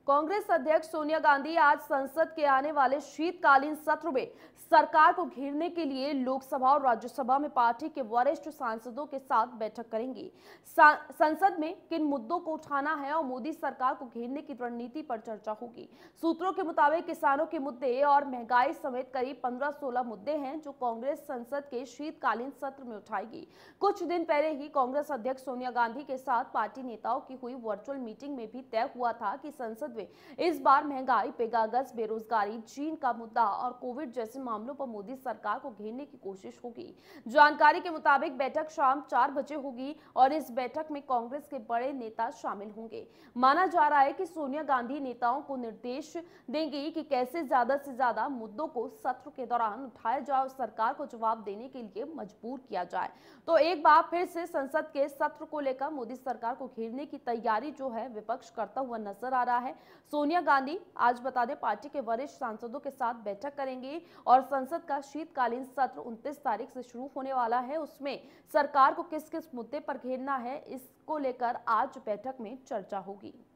कांग्रेस अध्यक्ष सोनिया गांधी आज संसद के आने वाले शीतकालीन सत्र में सरकार को घेरने के लिए लोकसभा और राज्यसभा में पार्टी के वरिष्ठ सांसदों के साथ बैठक करेंगी। संसद में किन मुद्दों को उठाना है और मोदी सरकार को घेरने की रणनीति पर चर्चा होगी। सूत्रों के मुताबिक किसानों के मुद्दे और महंगाई समेत करीब 15-16 मुद्दे हैं जो कांग्रेस संसद के शीतकालीन सत्र में उठाएगी। कुछ दिन पहले ही कांग्रेस अध्यक्ष सोनिया गांधी के साथ पार्टी नेताओं की हुई वर्चुअल मीटिंग में भी तय हुआ था कि संसद में इस बार महंगाई, पेगागस, बेरोजगारी, चीन का मुद्दा और कोविड जैसे मामलों पर मोदी सरकार को घेरने की कोशिश होगी। जानकारी के मुताबिक बैठक शाम 4 बजे होगी और इस बैठक में कांग्रेस के बड़े नेता शामिल होंगे। माना जा रहा है कि सोनिया गांधी नेताओं को निर्देश देंगी कि कैसे ज्यादा से ज्यादा मुद्दों को सत्र के दौरान उठाया जाए और सरकार को जवाब देने के लिए मजबूर किया जाए। तो एक बार फिर से संसद के सत्र को लेकर मोदी सरकार को घेरने की तैयारी जो है विपक्ष करता हुआ नजर आ रहा है। सोनिया गांधी आज बता दें पार्टी के वरिष्ठ सांसदों के साथ बैठक करेंगी और संसद का शीतकालीन सत्र 29 तारीख से शुरू होने वाला है। उसमें सरकार को किस किस मुद्दे पर घेरना है इसको लेकर आज बैठक में चर्चा होगी।